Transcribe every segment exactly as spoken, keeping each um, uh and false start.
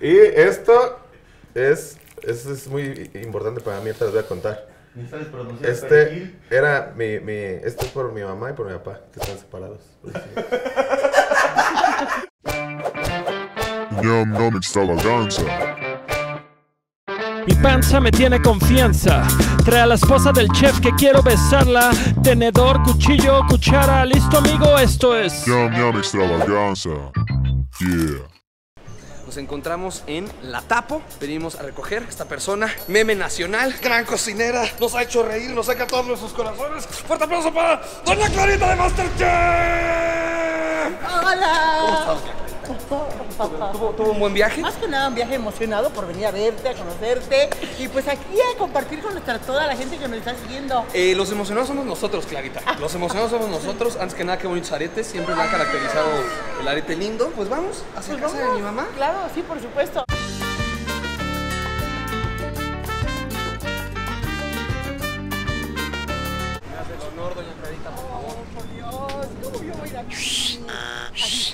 Y esto es, eso es muy importante para mí, te les voy a contar. Este era mi, mi, este es por mi mamá y por mi papá, que están separados. Ñam ñam extravaganza. Mi panza me tiene confianza. Trae a la esposa del chef que quiero besarla. Tenedor, cuchillo, cuchara. ¿Listo, amigo? Esto es Ñam ñam extravaganza. Yeah. Nos encontramos en La Tapo. Venimos a recoger a esta persona, meme nacional, gran cocinera. Nos ha hecho reír, nos saca todos nuestros corazones. Fuerte aplauso para Doña Clarita de Masterchef. ¡Hola! ¿Cómo estás, Doña Clarita? ¿Tuvo, ¿Tuvo un buen viaje? Más que nada un viaje emocionado por venir a verte, a conocerte y pues aquí a compartir con nuestra, toda la gente que nos está siguiendo. Eh, los emocionados somos nosotros, Clarita. Los emocionados somos nosotros. Antes que nada, qué bonitos aretes. Siempre me ha caracterizado el arete lindo. Pues vamos hacia Pues casa vamos. de mi mamá. Claro, sí, por supuesto. Me hace el honor, Doña Clarita, por favor. Oh, por Dios, ¿cómo yo voy a ir aquí? Así,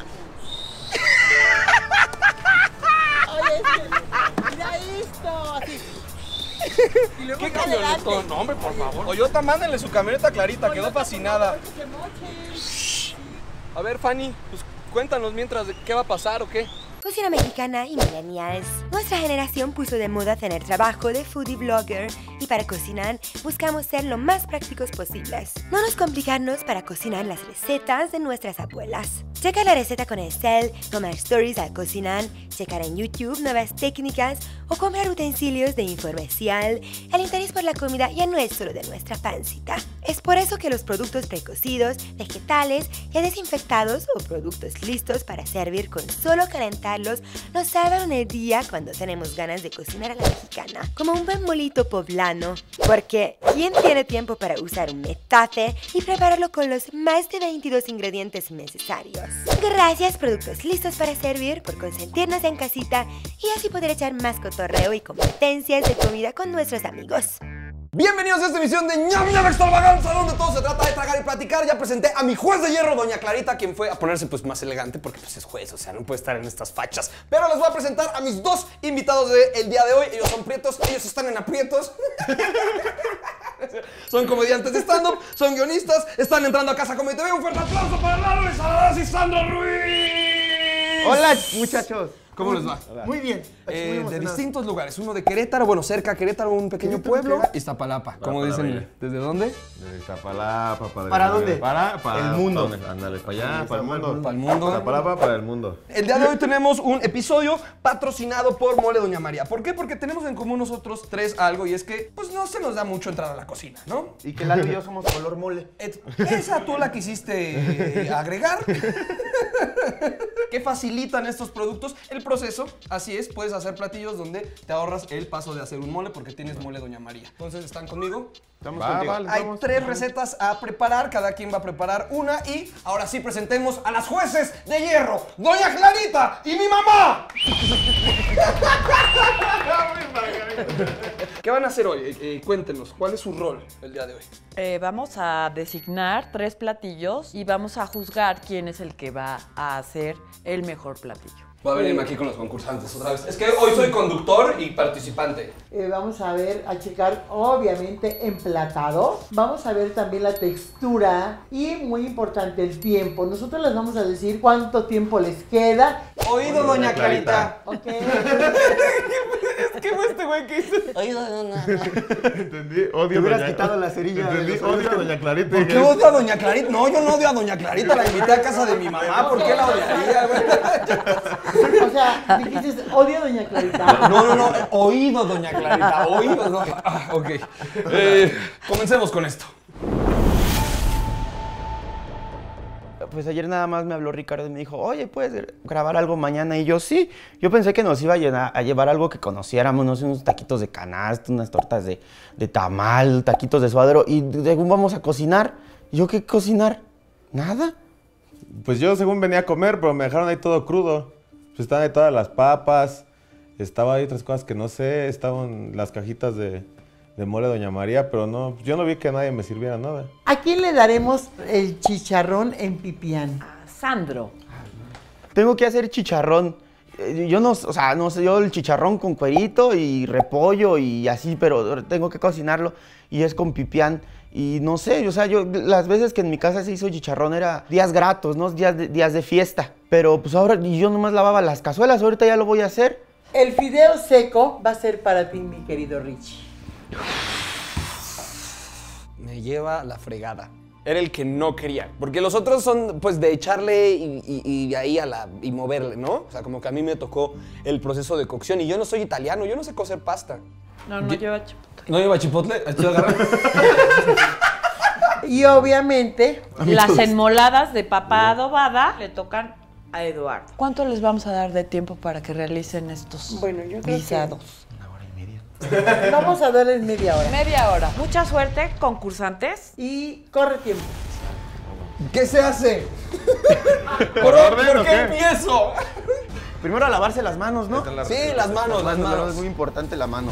oye, es que, mira esto, así. Y luego ¿Qué está camioneta? elegante. No, hombre, por favor. Toyota, mándenle su camioneta a Clarita, quedó Toyota, fascinada. por favor, que se moche. A ver, Fanny, pues cuéntanos mientras de qué va a pasar o qué. Cocina mexicana y millennials. Nuestra generación puso de moda tener trabajo de foodie blogger y para cocinar buscamos ser lo más prácticos posibles. No nos complicarnos para cocinar las recetas de nuestras abuelas. Checa la receta con Excel, tomar stories al cocinar, checar en YouTube nuevas técnicas o comprar utensilios de información. El interés por la comida ya no es solo de nuestra pancita. Es por eso que los productos precocidos, vegetales, ya desinfectados o productos listos para servir con solo calentarlos nos salvan el día cuando tenemos ganas de cocinar a la mexicana, como un buen molito poblano. Porque ¿quién tiene tiempo para usar un metate y prepararlo con los más de veintidós ingredientes necesarios? Gracias, productos listos para servir, por consentirnos en casita y así poder echar más cotorreo y competencias de comida con nuestros amigos. Bienvenidos a esta emisión de Ñam Ñam Extravaganza, donde todo se trata de tragar y platicar. Ya presenté a mi juez de hierro, Doña Clarita, quien fue a ponerse pues más elegante porque pues es juez, o sea, no puede estar en estas fachas. Pero les voy a presentar a mis dos invitados del día de hoy. Ellos son prietos, ellos están en aprietos. Son comediantes de stand-up, son guionistas, están entrando a Casa Comedy T V. Un fuerte aplauso para Lalo Lizaradas y Sandro Ruiz. Hola, muchachos. ¿Cómo les va? Muy bien. Eh, de distintos lugares, uno de Querétaro, bueno, cerca de Querétaro, un pequeño pueblo, Iztapalapa. ¿Cómo dicen? ¿Desde dónde? Desde Iztapalapa, padre. ¿Para dónde? Para, para El mundo. para- ándale, para allá, para el mundo. Para el mundo. Iztapalapa, para el mundo. El día de hoy tenemos un episodio patrocinado por Mole Doña María. ¿Por qué? Porque tenemos en común nosotros tres algo y es que pues no se nos da mucho entrar a la cocina, ¿no? Y que Lalo y yo somos color mole. Et- Esa tú la quisiste eh, agregar. ¿Qué facilitan estos productos? El proceso, así es, puedes hacer platillos donde te ahorras el paso de hacer un mole porque tienes Mole Doña María. Entonces, ¿están conmigo? Estamos Va, contigo. vale. Hay Estamos- tres recetas a preparar, cada quien va a preparar una y ahora sí presentemos a las jueces de hierro, Doña Clarita y mi mamá. ¿Qué van a hacer hoy? Eh, eh, cuéntenos, ¿cuál es su rol el día de hoy? Eh, vamos a designar tres platillos y vamos a juzgar quién es el que va a hacer el mejor platillo. Voy a venirme aquí con los concursantes otra vez. Es que hoy soy conductor y participante. Eh, vamos a ver, a checar obviamente emplatado. Vamos a ver también la textura y muy importante el tiempo. Nosotros les vamos a decir cuánto tiempo les queda. Oído, Doña Clarita. Ok. ¿Qué fue este güey que hizo? Oído, no, no, no. Entendí, odio Te hubieras doña- quitado la cerilla de Entendí, los oídos. odio a doña Clarita. ¿Por qué odio a Doña Clarita? No, yo no odio a Doña Clarita, la invité a casa de mi mamá. ¿Por qué la odiaría, güey? O sea, dijiste odio a doña Clarita. No, no, no, oído, Doña Clarita, oído. No. Ah, ok. Eh, comencemos con esto. Pues ayer nada más me habló Ricardo y me dijo, oye, ¿puedes grabar algo mañana? Y yo, sí. Yo pensé que nos iba a, llenar- a llevar algo que conociéramos, no sé, unos taquitos de canasta, unas tortas de, de tamal, taquitos de suadero. Y según vamos a cocinar. ¿Y yo qué cocinar? ¿Nada? Pues yo según venía a comer, pero me dejaron ahí todo crudo. Pues estaban ahí todas las papas, estaba ahí otras cosas que no sé, estaban las cajitas de, de Mole Doña María, pero no, yo no vi que nadie me sirviera nada. ¿A quién le daremos el chicharrón en pipián? A Sandro. Tengo que hacer chicharrón. Eh, Yo no, o sea, no sé, yo el chicharrón con cuerito y repollo y así, pero tengo que cocinarlo y es con pipián. Y no sé, o sea, yo las veces que en mi casa se hizo chicharrón era días gratos, ¿no? Días de, días de fiesta. Pero pues ahora y yo nomás lavaba las cazuelas, ahorita ya lo voy a hacer. El fideo seco va a ser para ti, mi querido Richie. Me lleva la fregada. Era el que no quería. Porque los otros son, pues, de echarle y, y, y ahí a la... y moverle, ¿no? O sea, como que a mí me tocó el proceso de cocción. Y yo no soy italiano, yo no sé cocer pasta. No, no lleva chipotle. ¿No lleva chipotle? Estoy agarrando. Y obviamente, Las enmoladas de papa adobada le tocan a Eduardo. ¿Cuánto les vamos a dar de tiempo para que realicen estos Bueno, yo creo guisados? vamos a darles media hora. Media hora. Mucha suerte, concursantes. Y corre tiempo. ¿Qué se hace? ¿Por, orden ¿por o qué qué? empiezo? Primero a lavarse las manos, ¿no? Sí, las manos, las manos. Es muy importante la mano.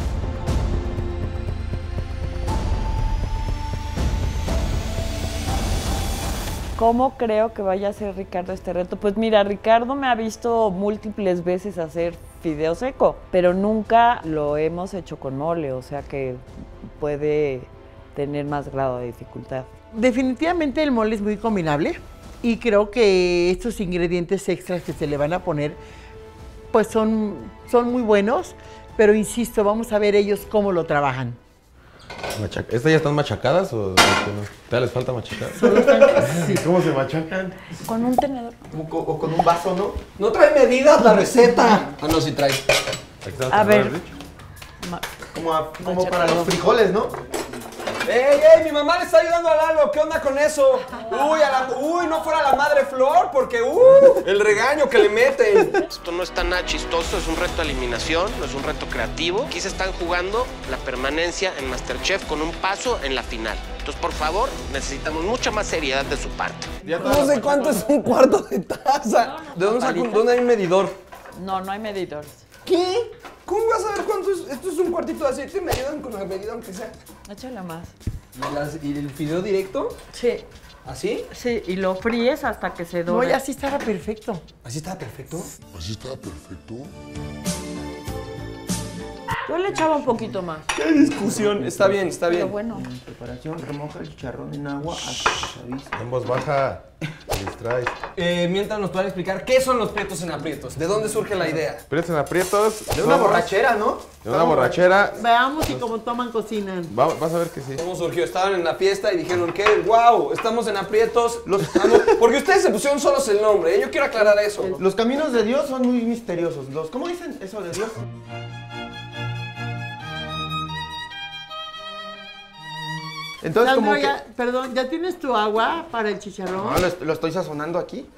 ¿Cómo creo que vaya a hacer Ricardo este reto? Pues mira, Ricardo me ha visto múltiples veces hacer fideo seco, pero nunca lo hemos hecho con mole, o sea que puede tener más grado de dificultad. Definitivamente el mole es muy combinable y creo que estos ingredientes extras que se le van a poner pues son, son muy buenos, pero insisto, vamos a ver ellos cómo lo trabajan. Machac- ¿Estas ya están machacadas o no? ¿Todavía les falta machacar? Sí. ¿Cómo se machacan? Con un tenedor. O, co- o con un vaso, ¿no? No trae medidas la receta. Ah, no, sí trae. Aquí está el A ver. tenedor, Rich. Ma- Como, a- como para los frijoles, ¿no? ¡Ey, ey! Mi mamá le está ayudando a Lalo. ¿Qué onda con eso? Uy, a la, uy, no fuera la madre Flor, porque uh, el regaño que le meten. Esto no está nada chistoso, es un reto de eliminación, no es un reto creativo. Aquí se están jugando la permanencia en MasterChef con un paso en la final. Entonces, por favor, necesitamos mucha más seriedad de su parte. Ya todas No las sé cuánto es un cuarto de taza. ¿De dónde saco un- dónde hay un medidor? No, no hay medidores. ¿Qué? ¿Cómo vas a ver cuánto es? Esto es un cuartito de aceite. Me ayudan con la medida, aunque sea. Échale más. ¿Y, las- y el fideo directo? Sí, ¿Así? sí, y lo fríes hasta que se No, dore. ya sí estaba perfecto. ¿Así estaba perfecto? Así está perfecto. Yo le echaba un poquito más. ¡Qué discusión! Está bien, está Pero bien. bueno. En preparación, remoja el chicharrón en agua hasta que se avise. En voz baja, te distraes. Eh, mientras nos puedan explicar qué son los prietos en aprietos. ¿De dónde surge la idea? Prietos en aprietos. De una borrachera, ¿no? De una borrachera. Veamos y cómo toman, cocinan. Va- vas a ver que sí. ¿Cómo surgió? Estaban en la fiesta y dijeron que, wow, estamos en aprietos. Los estamos... Porque ustedes se pusieron solos el nombre, ¿eh? Yo quiero aclarar eso. Los caminos de Dios son muy misteriosos. Los, ¿Cómo dicen eso de Dios? Entonces, Sandro, como que... ya, perdón, ¿ya tienes tu agua para el chicharrón? No, lo, est- lo estoy sazonando aquí.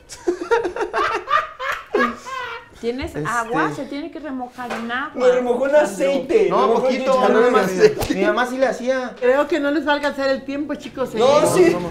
¿Tienes Este- agua? Se tiene que remojar en agua. Me remojó en aceite. No, remojó en poquito. chicharrón en mi- aceite. Mi mamá sí le hacía. Creo que no les va a alcanzar el tiempo, chicos. ¿eh? No, sí. Vamos.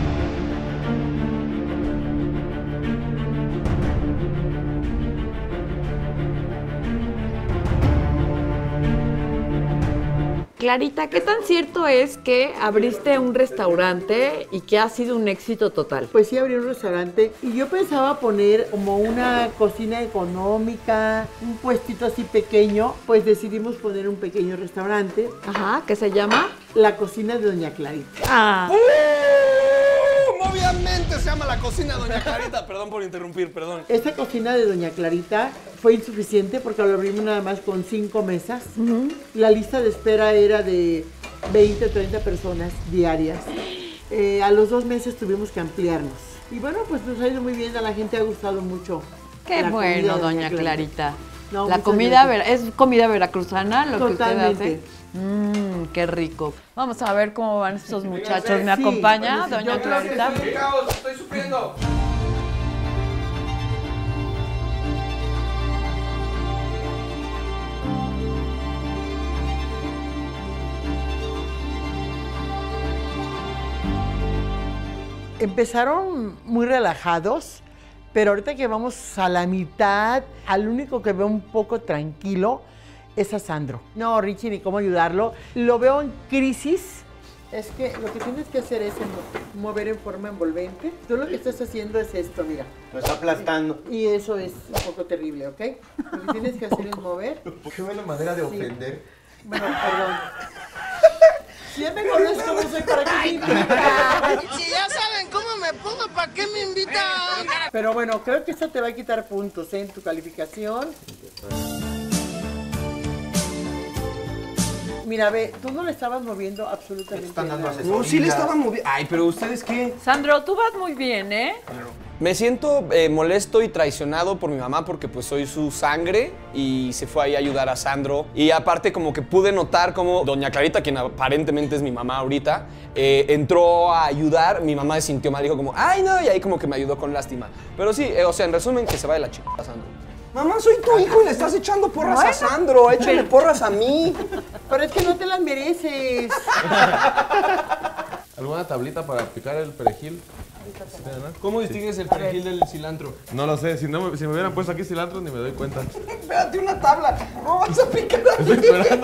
Clarita, ¿qué tan cierto es que abriste un restaurante y que ha sido un éxito total? Pues sí, abrí un restaurante y yo pensaba poner como una cocina económica, un puestito así pequeño, pues decidimos poner un pequeño restaurante, Ajá, ¿qué se llama? la cocina de Doña Clarita. Ah, ¡Uh! Obviamente se llama la cocina Doña Clarita. Perdón por interrumpir, perdón. Esta cocina de Doña Clarita fue insuficiente porque lo abrimos nada más con cinco mesas. La lista de espera era de veinte, treinta personas diarias. Eh, a los dos meses tuvimos que ampliarnos. Y bueno, pues nos ha ido muy bien, a la gente ha gustado mucho. qué la comida bueno, de doña Clarita. No, la muchas comida, gracias. ver- ¿es comida veracruzana lo que Totalmente. usted hace? Mmm, qué rico. Vamos a ver cómo van estos muchachos. ¿Me Sí, acompaña, bueno, sí, doña yo Clarita? Caos, estoy sufriendo. Empezaron muy relajados, pero ahorita que vamos a la mitad, al único que veo un poco tranquilo es a Sandro. No, Richie, ni cómo ayudarlo. Lo veo en crisis Es que lo que tienes que hacer es envo- mover en forma envolvente. Tú lo que estás haciendo es esto, mira. Lo está aplastando. Y eso es un poco terrible, ¿ok? Lo que tienes que hacer es mover. Qué buena manera de ofender. Bueno, perdón. Si ya me conozco, no soy para que me invitan. Si ya saben cómo me pongo, ¿para qué me invitan? Pero bueno, creo que eso te va a quitar puntos, ¿eh? En tu calificación. Mira, ve, tú no le estabas moviendo absolutamente nada. No, sí le estaba moviendo. Ay, pero ¿ustedes qué? Sandro, tú vas muy bien, ¿eh? Me siento eh, molesto y traicionado por mi mamá porque pues soy su sangre y se fue ahí a ayudar a Sandro. Y aparte como que pude notar como doña Clarita, quien aparentemente es mi mamá ahorita, eh, entró a ayudar. Mi mamá se sintió mal, dijo como, ay no, y ahí como que me ayudó con lástima. Pero sí, eh, o sea, en resumen, que se vaya la chica Sandro. Mamá, soy tu hijo y le estás echando porras a Sandro. Échale porras a mí. Pero es que no te las mereces. ¿Alguna tablita para picar el perejil? ¿Cómo distingues el perejil del cilantro? No lo sé, si, no me, si me hubieran puesto aquí cilantro ni me doy cuenta. Espérate, una tabla. ¿Cómo vas a picar? Estoy esperando.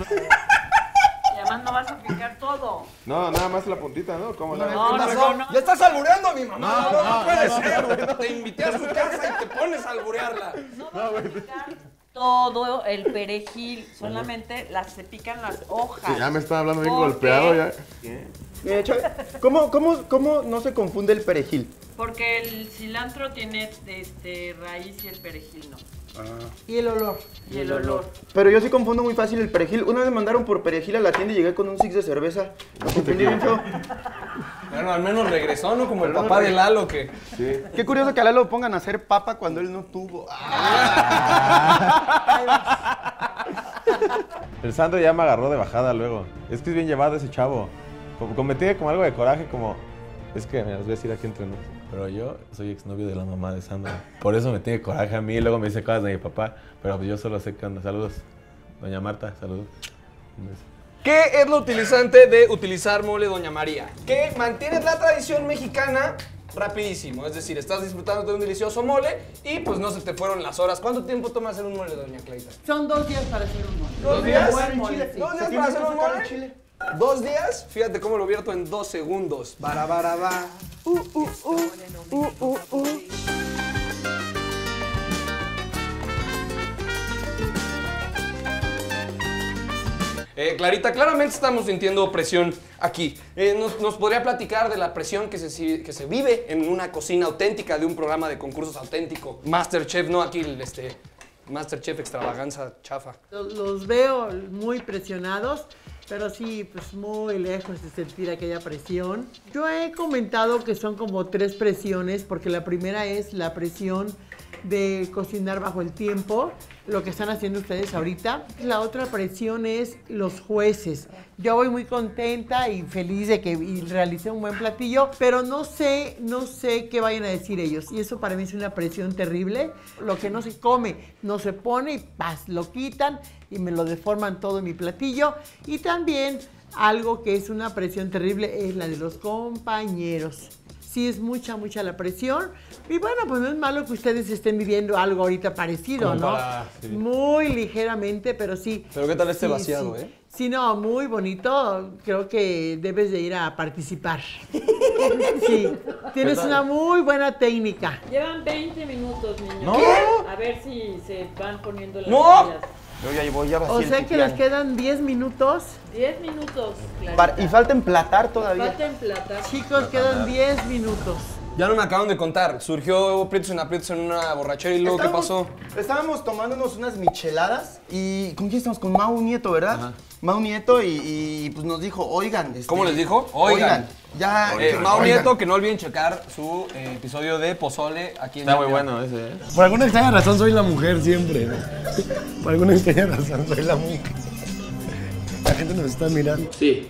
Y además no vas a picar todo. No, nada más la puntita, ¿no? ¿Cómo la No, no, no, no. Ya estás albureando a mi mamá. No, No, no, no, puede no, ser, no, güey. Te invité a su casa y te pones a alburearla. No vas a picar todo el perejil, solamente las se pican las hojas. Sí, ya me está hablando bien ¿Por golpeado qué? ya. Mira, Chava, ¿cómo, cómo, ¿Cómo no se confunde el perejil? Porque el cilantro tiene este, raíz y el perejil no. Y el olor. Y el olor. Pero yo sí confundo muy fácil el perejil. Una vez me mandaron por perejil a la tienda y llegué con un six de cerveza. Lo confundí bien feo. Bueno, al menos regresó, ¿no? Como el papá de Lalo que... Sí. Qué curioso que a Lalo lo pongan a hacer papa cuando él no tuvo. El Sandro ya me agarró de bajada luego. Es que es bien llevado ese chavo. Como, como me tiene como algo de coraje, como... Es que, mira, les voy a decir aquí entre nos. Pero yo soy exnovio de la mamá de Sandro. Por eso me tiene coraje a mí y luego me dice cosas de mi papá. Pero pues yo solo sé que anda. Saludos. Doña Marta, saludos. Un beso. ¿Qué es lo utilizante de utilizar mole Doña María? Que mantienes la tradición mexicana rapidísimo. Es decir, estás disfrutando de un delicioso mole y pues no se te fueron las horas. ¿Cuánto tiempo toma hacer un mole, Doña Clarita? Son dos días para hacer un mole. ¿Dos días? Buen mole, sí. ¿Dos días para hacer un mole? ¿Dos días? Fíjate cómo lo vierto en dos segundos. Bara, bara, ba. Uh, uh, uh. Uh, uh, uh. Eh, Clarita, claramente estamos sintiendo presión aquí. Eh, nos, ¿Nos podría platicar de la presión que se, que se vive en una cocina auténtica de un programa de concursos auténtico? Masterchef, no aquí, el, este, Masterchef extravaganza chafa. Los, los veo muy presionados, pero sí, pues muy lejos de sentir aquella presión. Yo he comentado que son como tres presiones, porque la primera es la presión de cocinar bajo el tiempo, lo que están haciendo ustedes ahorita. La otra presión es los jueces. Yo voy muy contenta y feliz de que y realicé un buen platillo, pero no sé, no sé qué vayan a decir ellos. Y eso para mí es una presión terrible. Lo que no se come, no se pone y ¡paz! Lo quitan y me lo deforman todo en mi platillo. Y también algo que es una presión terrible es la de los compañeros. Sí, es mucha, mucha la presión. Y bueno, pues no es malo que ustedes estén viviendo algo ahorita parecido, Como ¿no? para- sí. Muy ligeramente, pero sí. Pero ¿qué tal este Sí, vaciado, sí. eh? Sí, no, muy bonito. Creo que debes de ir a participar. Sí, tienes una muy buena técnica. Llevan veinte minutos, niños. ¿No? A ver si se van poniendo las ¡No! sillas. Yo ya voy, ya O vacié el sea que pipián. les quedan diez minutos. diez minutos, Clarita. Para- y falta emplatar todavía. Falta emplatar. Chicos, quedan diez minutos. Ya no me acaban de contar. Surgió Prietos en Aprietos en una borrachera y luego, ¿qué Estábamos- pasó? Estábamos tomándonos unas micheladas y ¿con quién estamos? Con Mau Nieto, ¿verdad? Mau Nieto y, y, pues nos dijo, oigan. este, ¿Cómo les dijo? Oigan. ya. Eh, eh, Mau oigan. Nieto, que no olviden checar su eh, episodio de Pozole aquí en Está muy Ñam Ñam. bueno ese, ¿eh? Por alguna extraña razón soy la mujer siempre, ¿no? Por alguna extraña razón soy la mujer. La gente nos está mirando. Sí.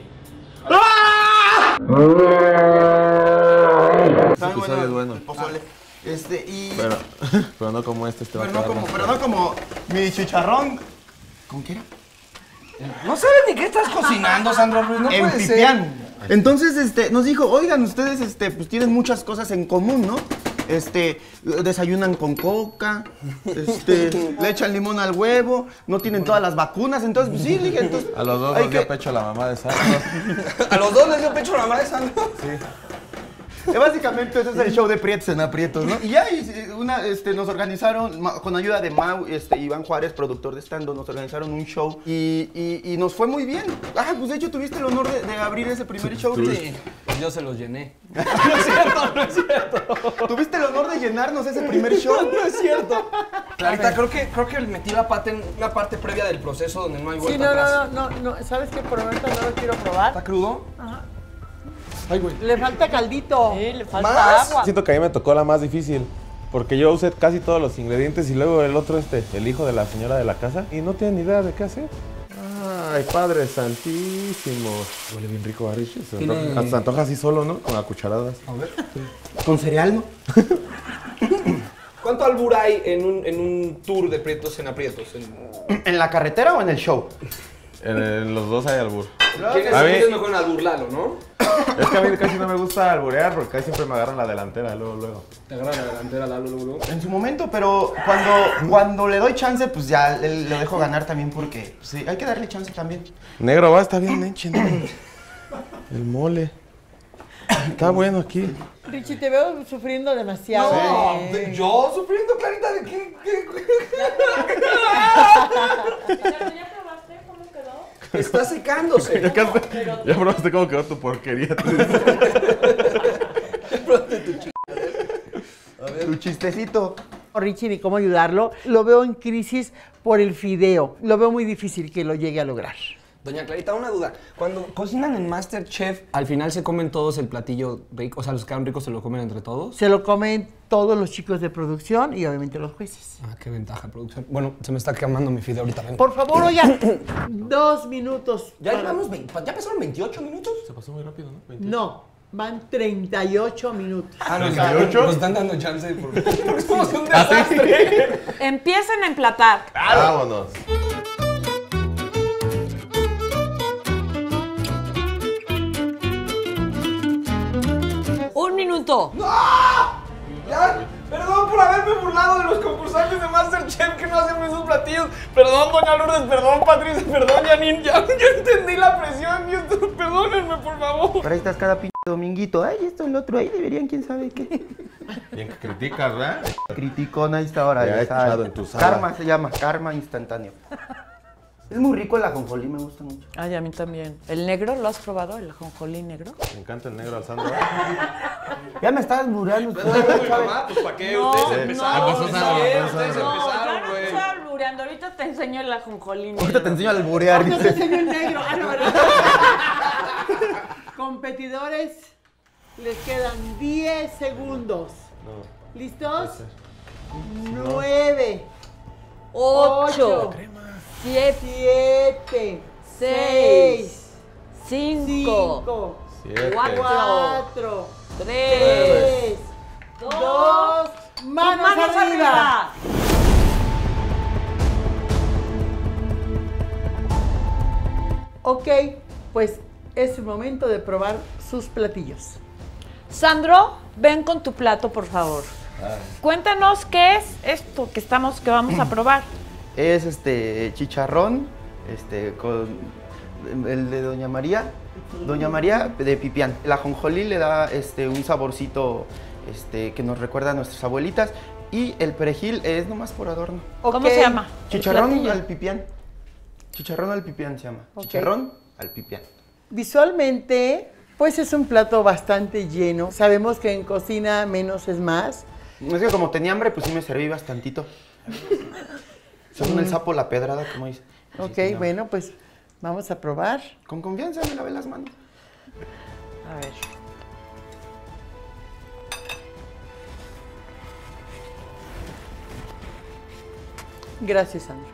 Está muy Este episodio es bueno. el pozole. Este, y... Pero, pero no como este, este va a pero, no quedar como, más pero no como mi chicharrón. ¿Con qué era? No sabes ni qué estás cocinando, Sandro Ruiz. No en puede ser. pipián. Entonces, este, nos dijo, oigan, ustedes, este, pues tienen muchas cosas en común, ¿no? este, desayunan con coca, este, le echan limón al huevo, no tienen todas las vacunas, entonces, pues, sí, dije, entonces... A los dos hay nos dio que- pecho la mamá de Sandro. ¿A los dos les dio pecho la mamá de Sandro? Sí. Eh, Básicamente ese es el show de Prietos en Aprietos, ¿no? Y ya y, una, este, nos organizaron, ma- con ayuda de Mau, este, Iván Juárez, productor de stand-up, nos organizaron un show y, y, y nos fue muy bien. Ah, pues de hecho tuviste el honor de, de abrir ese primer show. Sí, pues yo se los llené. No es cierto, no es cierto. Tuviste el honor de llenarnos ese primer show. No es cierto. Clarita, creo que, creo que metí la pata en una parte previa del proceso donde no hay vuelta Sí, no, atrás. no, no, no, ¿sabes qué? Por el momento no lo quiero probar. ¿Está crudo? Ajá. Ay, güey. Le falta caldito. Sí, le falta ¿Más? agua. Siento que a mí me tocó la más difícil. Porque yo usé casi todos los ingredientes y luego el otro, este, el hijo de la señora de la casa, y no tiene ni idea de qué hacer. Ay, Padre Santísimo. Huele bien rico, Arish. Se Tiene- antoja, hasta se antoja así solo, ¿no? Con las cucharadas. A ver. ¿Con cereal, no? ¿Cuánto albur hay en un, en un tour de Prietos en Aprietos? En- ¿En la carretera o en el show? En, en los dos hay albur. ¿Quién es, A mí- quién es mejor en alburlalo, no? Es que a mí casi no me gusta alburear porque casi siempre me agarran la delantera, luego, luego. Te agarra la delantera, Lalo, luego, luego. En su momento, pero cuando, cuando le doy chance, pues ya le, le dejo ganar también porque pues, sí, hay que darle chance también. Negro, va, está bien, Nenche, negro. El mole. Está bueno aquí. Richie, te veo sufriendo demasiado. No, eh. de- yo sufriendo, Clarita, ¿de qué? qué- ¿Ya probaste cómo quedó? Está secándose. Ya, casi- ya probaste cómo quedó tu porquería. Tu chistecito. Richie, ni cómo ayudarlo. Lo veo en crisis por el fideo. Lo veo muy difícil que lo llegue a lograr. Doña Clarita, una duda. Cuando cocinan en MasterChef, ¿al final se comen todos el platillo rico? O sea, los que quedan ricos se lo comen entre todos. Se lo comen todos los chicos de producción y obviamente los jueces. Ah, qué ventaja, producción. Bueno, se me está quemando mi fideo ahorita. Ven. Por favor, oigan, dos minutos. ¿Ya para- llevamos veinte, ¿ya pasaron veintiocho minutos? Se pasó muy rápido, ¿no? No, van treinta y ocho minutos. Ah, nos, ¿veintiocho? nos están dando chance por... porque somos un desastre. Empiecen a emplatar. Vámonos. Un minuto. Ya, perdón por haberme burlado de los concursantes de MasterChef que no hacen esos platillos. Perdón, doña Lourdes, perdón, Patricia, perdón, Janine. Ya, ya entendí la presión. Dios, perdónenme, por favor. Pero ahí estás cada pinche dominguito. Ay, esto, el otro, ahí deberían, quién sabe qué. Bien que criticas, ¿verdad? Criticón, ahí está ahora. Te ya he está. escuchado en tu sala. Karma se llama, karma instantáneo. Es muy rico el ajonjolí, me gusta mucho. Ay, a mí también. ¿El negro lo has probado? ¿El ajonjolí negro? Me encanta el negro al Sandro. Ya me estás muriendo. Mi mamá, pues ¿para qué? No, ustedes no, empezaron. no, ustedes no, ustedes no, empezaron, ya no güey. estoy albureando. Ahorita te enseño el ajonjolí negro. Ahorita te enseño a alburear. No te dice. enseño el negro. Ah, no, ¿verdad? Competidores, les quedan diez segundos. ¿Listos? nueve, Ocho, siete, seis, seis, cinco, cinco, Siete. cuatro, tres, tres, dos, manos, manos arriba. arriba. Ok, pues es el momento de probar sus platillos. Sandro, ven con tu plato, por favor. Cuéntanos qué es esto que estamos, que vamos a probar. Es este chicharrón, este con el de Doña María, Doña María de pipián. El ajonjolí le da este un saborcito este que nos recuerda a nuestras abuelitas y el perejil es nomás por adorno. ¿Cómo Ok, se llama? el Chicharrón platillo? al pipián. Chicharrón al pipián se llama. Ok. Chicharrón al pipián. Visualmente, pues es un plato bastante lleno. Sabemos que en cocina menos es más. Es que como tenía hambre, pues sí me serví bastantito. Según el sapo la pedrada, como dice. Así Ok, tenía hambre. bueno, pues vamos a probar. Con confianza me lavé las manos. A ver. Gracias, Sandro.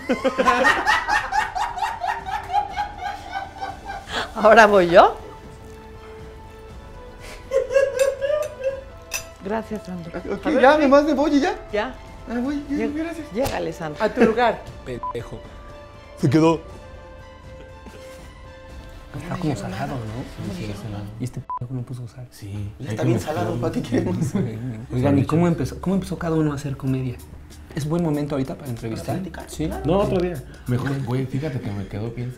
Ahora voy yo. Gracias, Sandro. Ok, A ver, ya, sí. nomás me voy y ya. Ya. Ah, voy, ya, Llega- gracias. Llégale, Sandro. A tu lugar. Pendejo. Se quedó. Está como salado, ¿no? Sí, sí, salado. ¿Y este p*** cómo puso sal? Sí. Ya está bien salado, ¿para qué queremos? Oigan, ¿y cómo empezó, cómo empezó cada uno a hacer comedia? ¿Es buen momento ahorita para entrevistar? ¿Para Sí. No, otro día. Mejor, güey, fíjate que me quedó bien.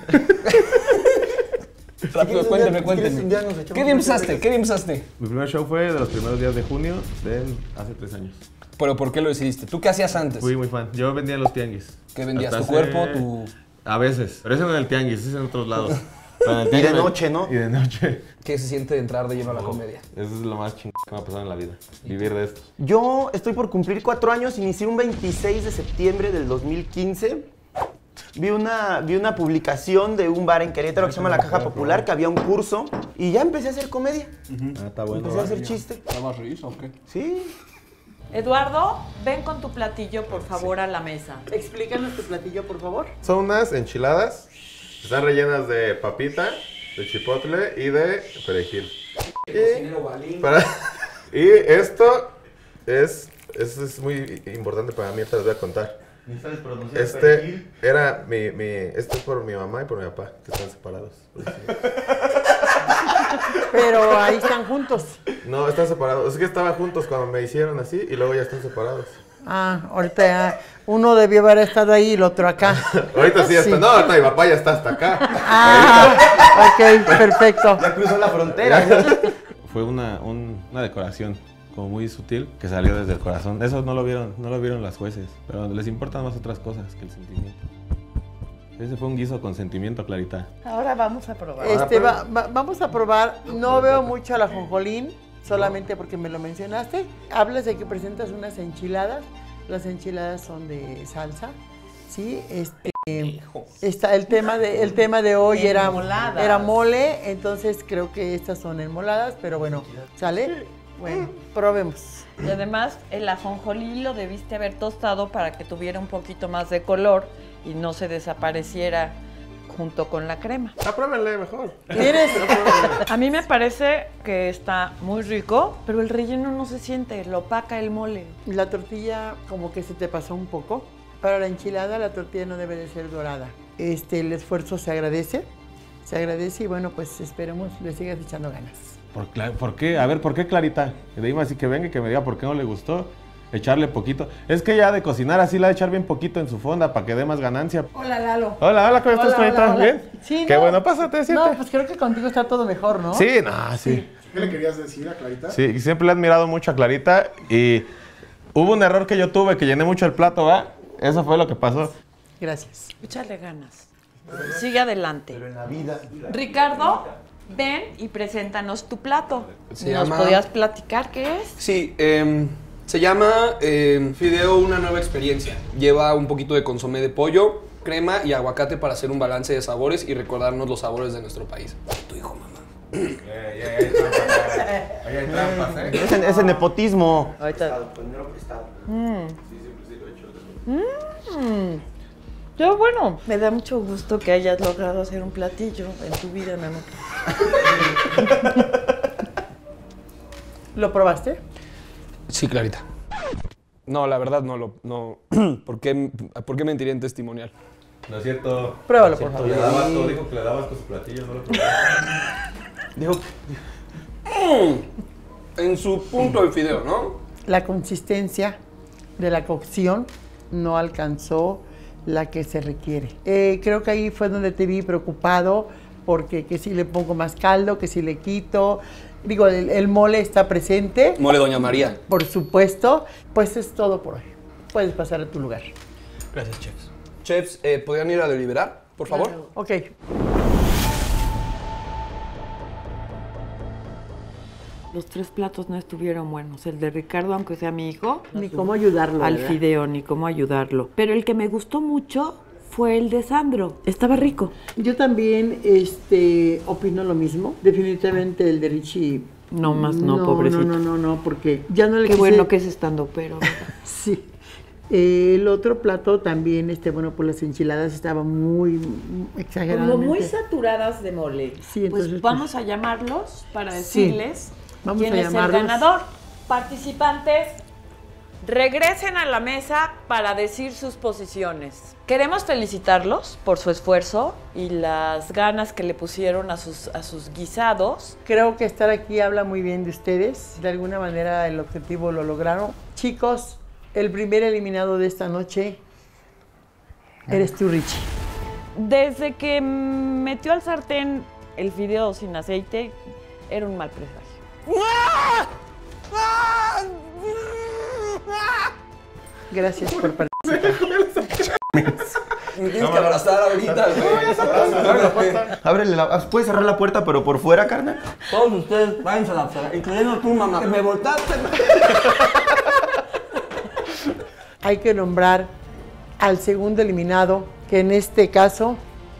Rápido, cuénteme, cuénteme. ¿Qué día empezaste? ¿Qué día empezaste? Mi primer show fue de los primeros días de junio de hace tres años. ¿Pero por qué lo decidiste? ¿Tú qué hacías antes? Fui muy fan. Yo vendía en los tianguis. ¿Qué vendías? Hasta ¿Tu cuerpo? hace- ¿Tu...? A veces. Pero ese no en el tianguis, ese es en otros lados. Pero en el Y tianguis de me- noche, ¿no? Y de noche. ¿Qué se siente de entrar de lleno a la comedia? Eso es lo más chingón que me ha pasado en la vida. Vivir de esto. Yo estoy por cumplir cuatro años, inicié un veintiséis de septiembre del dos mil quince. Vi una, vi una publicación de un bar en Querétaro que se llama La Caja Popular, que había un curso, y ya empecé a hacer comedia. Ah, está bueno. Empecé a hacer chiste. ¿Estabas risa o qué? Sí. Eduardo, ven con tu platillo, por favor, a la mesa. Explícanos tu platillo, por favor. Son unas enchiladas. Están rellenas de papita, de chipotle y de perejil. Y, para- y esto es, esto es muy importante para mí, te lo voy a contar. Este era mi, mi, este es por mi mamá y por mi papá, que están separados. Pero ahí están juntos. No, están separados. Es que estaban juntos cuando me hicieron así y luego ya están separados. Ah, ahorita ya uno debió haber estado ahí y el otro acá. Ahorita sí ya está. No, ahorita mi papá ya está hasta acá. Ah, ok, perfecto. Ya cruzó la frontera. Fue una, un- una decoración como muy sutil que salió desde el corazón. Eso no lo vieron, no lo vieron las jueces, pero les importan más otras cosas que el sentimiento. Ese fue un guiso con sentimiento, Clarita. Ahora vamos a probar. Este, va- va- vamos a probar. No veo mucho al ajonjolín, solamente porque me lo mencionaste. Hablas de que presentas unas enchiladas. Las enchiladas son de salsa, ¿sí? Este, está el tema de el tema de hoy era, Enmoladas. era mole, entonces creo que estas son enmoladas, pero bueno, ¿sale? Bueno, probemos. Y además, el ajonjolí lo debiste haber tostado para que tuviera un poquito más de color y no se desapareciera junto con la crema. Apruébenle mejor. ¿Tienes? A mí me parece que está muy rico, pero el relleno no se siente, lo opaca el mole. La tortilla como que se te pasó un poco. Para la enchilada la tortilla no debe de ser dorada. Este, el esfuerzo se agradece, se agradece y bueno, pues esperemos le sigas echando ganas. ¿Por, cla- ¿Por qué? A ver, ¿por qué, Clarita? Le digo así que venga y que me diga por qué no le gustó. Echarle poquito. Es que ya de cocinar así la de echar bien poquito en su fonda para que dé más ganancia. Hola, Lalo. Hola, hola, ¿cómo estás, Hola, Clarita? hola, hola. ¿Bien? Sí, Qué no. bueno, pásate, siéntate. No, pues creo que contigo está todo mejor, ¿no? Sí, no, sí. ¿Qué le querías decir a Clarita? Sí, siempre le he admirado mucho a Clarita y hubo un error que yo tuve, que llené mucho el plato, ¿va? Eso fue lo que pasó. Gracias. Échale ganas. Sigue adelante. Pero en la vida. Ricardo, ven y preséntanos tu plato. Se ¿Nos llama- podías platicar qué es? Sí, em, se llama em, Fideo Una Nueva Experiencia. Lleva un poquito de consomé de pollo, crema y aguacate para hacer un balance de sabores y recordarnos los sabores de nuestro país. Tu hijo, mamá. Ahí hay trampas, ¿eh? Es, ese nepotismo. Ahorita. Dinero prestado. Mm. Mm. Yo, bueno, me da mucho gusto que hayas logrado hacer un platillo en tu vida, mi amor. ¿Lo probaste? Sí, Clarita. No, la verdad no lo... No. ¿Por qué, ¿Por qué mentiría en testimonial? No es cierto. Pruébalo, por favor. Le daba asco, dijo que le daba asco su platillo, no lo probé. Dijo, En su punto el fideo, ¿no? La consistencia de la cocción no alcanzó la que se requiere. Eh, creo que ahí fue donde te vi preocupado porque que si le pongo más caldo, que si le quito. Digo, el, el mole está presente. Mole Doña María. Por supuesto. Pues es todo por hoy. Puedes pasar a tu lugar. Gracias, chefs. Chefs, eh, ¿podrían ir a deliberar, por favor? Claro. Ok. Los tres platos no estuvieron buenos. El de Ricardo, aunque sea mi hijo, Ni cómo ayudarlo. al ¿verdad? fideo, ni cómo ayudarlo. Pero el que me gustó mucho fue el de Sandro. Estaba rico. Yo también este, opino lo mismo. Definitivamente el de Richie. No más, no, pobrecito. No, no, no, no, porque ya no le Qué quise- bueno que es estando, pero... Sí. Eh, el otro plato también, este, bueno, pues las enchiladas estaban muy mm, exageradamente. Como muy saturadas de mole. Sí, entonces, pues vamos a llamarlos para Sí. decirles Vamos quién a es el llamarlos. ganador. Participantes, regresen a la mesa para decir sus posiciones. Queremos felicitarlos por su esfuerzo y las ganas que le pusieron a sus, a sus guisados. Creo que estar aquí habla muy bien de ustedes. De alguna manera el objetivo lo lograron. Chicos, el primer eliminado de esta noche eres tú, Richie. Desde que metió al sartén el fideo sin aceite, era un mal presagio. Gracias por participar. Me tienes que abrazar ahorita, güey. Ábrele la... ¿Puedes cerrar la puerta, pero por fuera, carnal? Todos ustedes, váyanse a la sala, incluyendo tú, mamá. Me voltaste. Hay que nombrar al segundo eliminado, que en este caso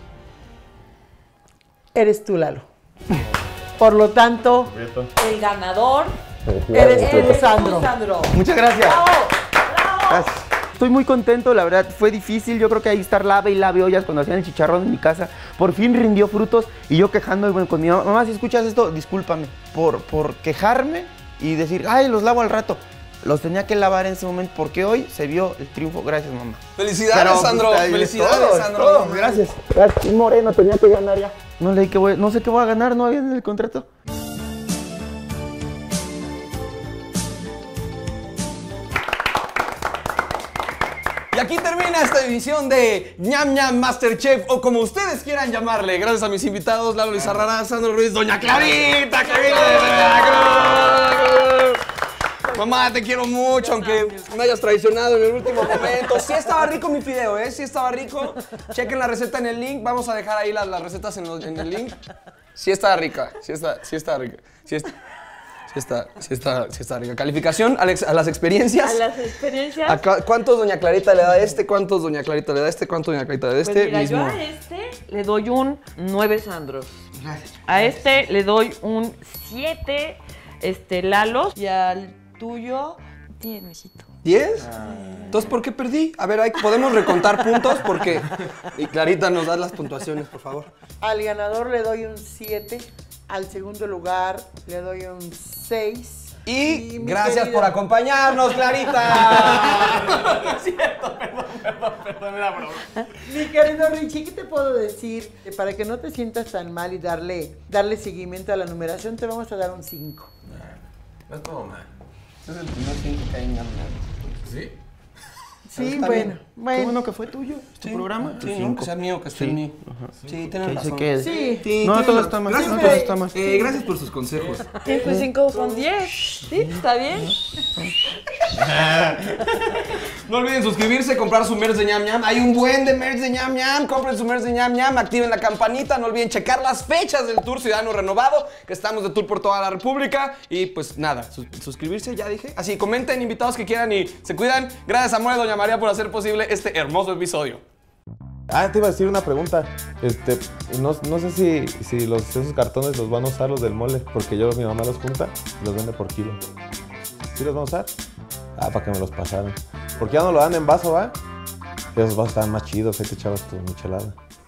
eres tú, Lalo. Por lo tanto, el ganador eres tú, Sandro. Sandro. Muchas gracias. ¡Bravo! Gracias. Estoy muy contento, la verdad, fue difícil. Yo creo que ahí estar lave y lave ollas cuando hacían el chicharrón en mi casa. Por fin rindió frutos y yo quejando bueno, con mi mamá. Mamá, si escuchas esto, discúlpame por, por quejarme y decir, ay, los lavo al rato. Los tenía que lavar en ese momento porque hoy se vio el triunfo. Gracias, mamá. Felicidades, Pero, Sandro. pues, Felicidades, todo, Sandro. todo, gracias. Gracias. Moreno tenía que ganar ya. No leí que voy, no sé qué voy a ganar, no había en el contrato. Y aquí termina esta edición de Ñam Ñam Masterchef, o como ustedes quieran llamarle. Gracias a mis invitados, Lalo Lizarrarás, Sandro Ruiz, Doña Clarita, que viene desde Veracruz. Mamá, te quiero mucho, aunque me hayas traicionado en el último momento. Sí estaba rico mi fideo, ¿eh? Sí estaba rico. Chequen la receta en el link. Vamos a dejar ahí las, las recetas en, los, en el link. Sí está rica, sí está, sí está rica. Sí está, sí está, sí está, sí está rica. Calificación, Alex, a las experiencias. A las experiencias. ¿A ¿Cuántos Doña Clarita le da a este? ¿Cuántos Doña Clarita le da a este? ¿Cuántos Doña Clarita le da a este? Pues mira, mismo. yo a este le doy un nueve Sandros. Gracias. A este le doy un siete este, Lalos. Y al tuyo, diez, mijito. ¿diez? Entonces, ¿por qué perdí? A ver, ahí podemos recontar puntos porque... Y Clarita nos da las puntuaciones, por favor. Al ganador le doy un siete, al segundo lugar le doy un seis. Y, y gracias querida... por acompañarnos, Clarita. No es cierto, perdón, perdón, perdón, era broma. Mi querido Richie, ¿qué te puedo decir? Para que no te sientas tan mal y darle, darle seguimiento a la numeración, te vamos a dar un cinco. No es como mal. Este es el primer cinco que hay en Ñam Ñam. ¿Sí? Sí, Está bueno, bien. bueno. Qué bueno que fue tuyo, es tu Sí, programa. Sí, no, que sea mío, que esté en mí. Sí, tienes Que razón. se quede. Sí. Sí, No, tienes todo razón. está mal. Gracias, No, por- todo está mal. eh, gracias por sus consejos. cinco y cinco son diez. ¿Sí? ¿Está bien? No olviden suscribirse, comprar su merch de Ñam Ñam. Hay un buen de merch de Ñam Ñam. Compren su merch de Ñam Ñam, activen la campanita. No olviden checar las fechas del Tour Ciudadano Renovado, que estamos de tour por toda la República. Y pues nada, sus- suscribirse, ya dije. Así, comenten, invitados que quieran y se cuidan. Gracias a More Doña María por hacer posible este hermoso episodio. Ah, te iba a decir una pregunta. Este, no, no sé si, si los, esos cartones los van a usar los del mole, porque yo, mi mamá los junta y los vende por kilo. ¿Sí los van a usar? Ah, para que me los pasaran. Porque ya no lo dan en vaso, ¿va? Esos vasos estaban más chidos, ahí te echabas tu michelada.